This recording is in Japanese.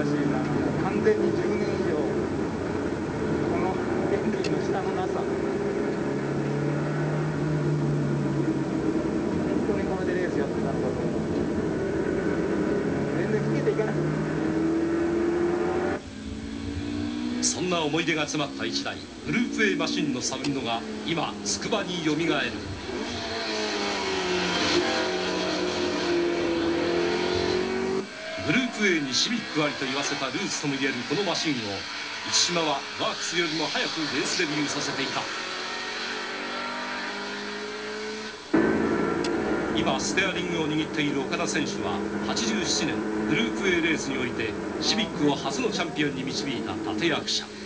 しいな。完全に10年以上このエンジンの下のなさ、本当にこれでレースやってたのかと思う。全然つけていかない。 そんな思い出が詰まった1台グループ A マシンのサウンドが今つくばによみがえる。グループ A にシビックありと言わせたルーツともいえるこのマシンを市島はワークスよりも早くレースデビューさせていた。今ステアリングを握っている岡田選手は87年グループ A レースにおいてシビックを初のチャンピオンに導いた立役者。